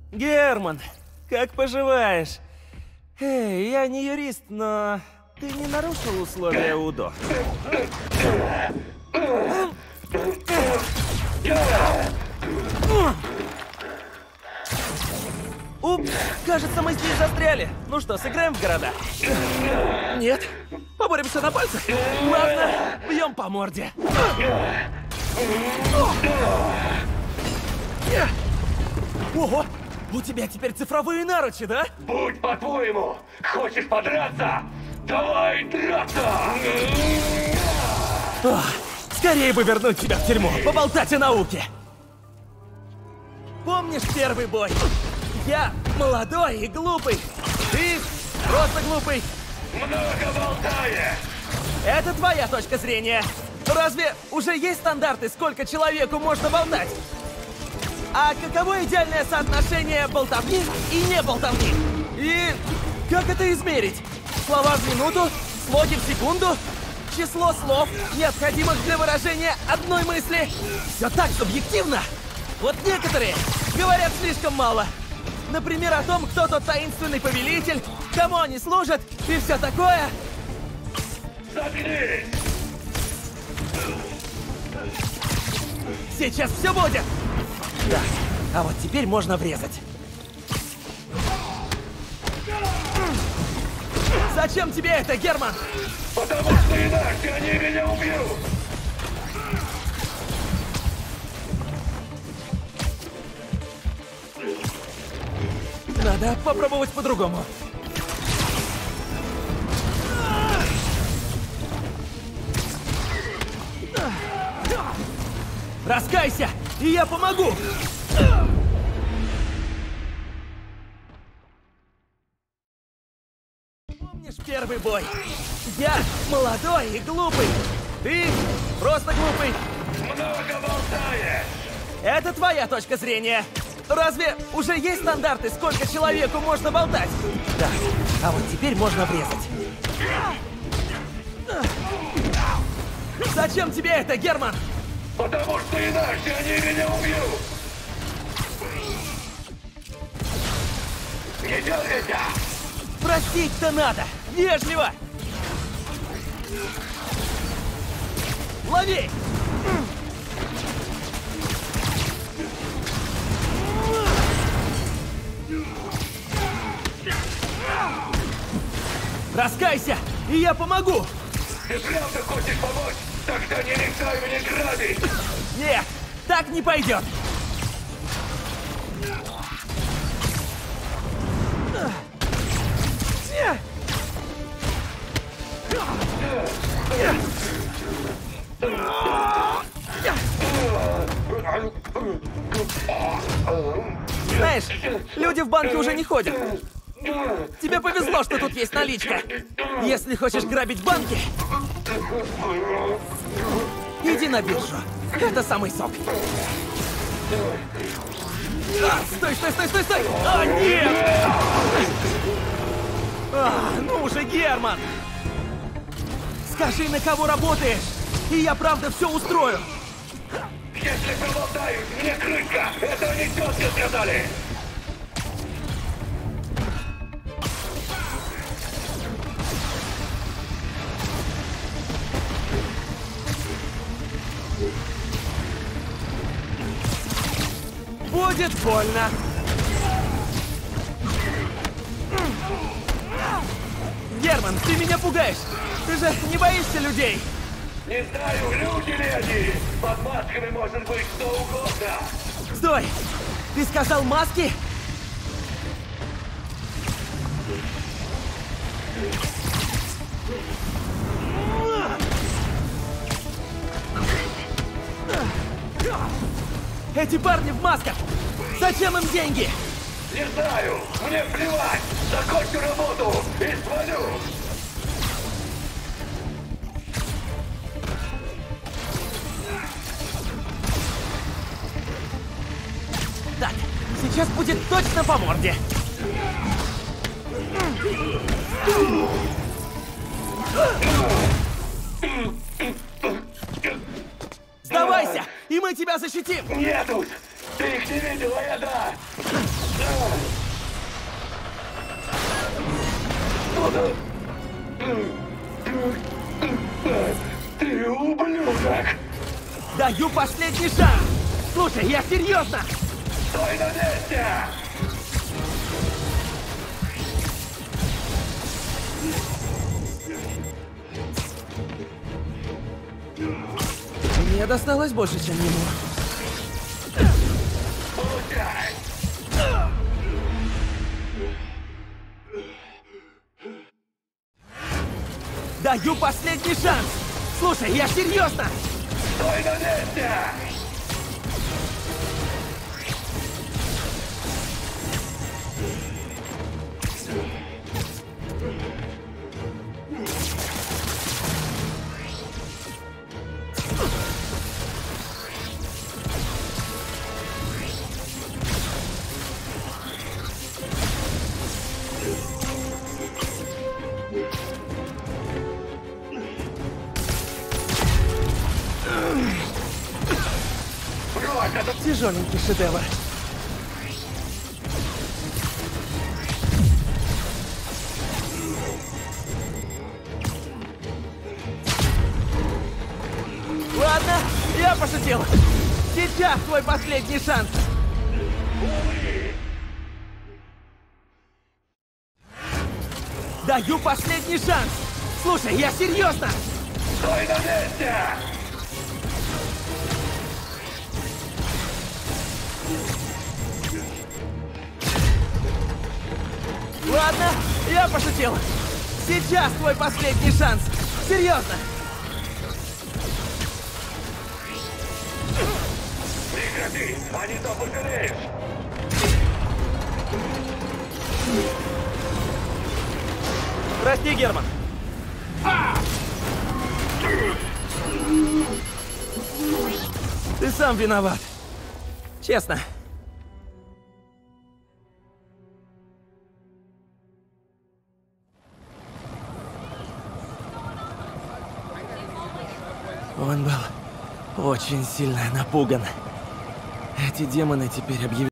Герман, как поживаешь? Эй, я не юрист, но ты не нарушил условия УДО? Упс, кажется, мы здесь застряли. Ну что, сыграем в города? Нет. Поборемся на пальцах? Ладно, бьем по морде. Ого, у тебя теперь цифровые наручи, да? Будь по-твоему! Хочешь подраться? Давай драться! Скорее бы вернуть тебя в тюрьму, поболтать о науке. Помнишь первый бой? Я молодой и глупый. Ты просто глупый. Много болтаешь! Это твоя точка зрения. Разве уже есть стандарты, сколько человеку можно болтать? А каково идеальное соотношение болтовни и не болтовни? И как это измерить? Слова в минуту? Слоги в секунду? Число слов, необходимых для выражения одной мысли? Все так субъективно. Вот некоторые говорят слишком мало. Например, о том, кто тот таинственный повелитель, кому они служат и все такое. Заткнись! Сейчас все будет. Да, а вот теперь можно врезать. Зачем тебе это, Герман? Потому что иначе они меня убьют! Надо попробовать по-другому. Раскайся, и я помогу! Помнишь первый бой? Я молодой и глупый. Ты просто глупый. Много болтаешь! Это твоя точка зрения. Разве уже есть стандарты, сколько человеку можно болтать? Да, а вот теперь можно врезать. Зачем тебе это, Герман? Потому что иначе они меня убьют! Не дергайся! Простить-то надо! Вежливо! Лови! Раскайся, и я помогу! Ты правда хочешь помочь? Тогда не решай мне грабить! Нет, так не пойдет! Знаешь, люди в банке уже не ходят. Тебе повезло, что тут есть наличка. Если хочешь грабить банки, иди на биржу. Это самый сок. Стой, стой, стой, стой, стой! Нет! Ну же, Герман! Скажи, на кого работаешь, и я правда все устрою. Если проболтаюсь, мне крышка! Это они тетки сказали! Будет больно. Герман, ты меня пугаешь. Ты же не боишься людей. Не знаю, люди ли они! Под масками может быть что угодно! Стой! Ты сказал маски? Эти парни в масках! Зачем им деньги? Не знаю! Мне плевать! Закончу работу и свалю! Так, сейчас будет точно по морде. Сдавайся, и мы тебя защитим! Нет уж! Ты их не видела, я да! Ты ублюдок! Даю последний шанс! Слушай, я серьезно! Стой на месте! Мне досталось больше, чем ему. Получай! Даю последний шанс! Слушай, я серьезно! Стой на месте! Брось это! Тяжеленький шедевр. Ладно, я пошутил. Сейчас твой последний шанс. Даю последний шанс. Слушай, я серьезно. Стой на месте! Ладно, я пошутил. Сейчас твой последний шанс. Серьезно. Прекрати! А не то пожалеешь! Прости, Герман. Ты сам виноват. Честно. Он был очень сильно напуган. Эти демоны теперь объявили...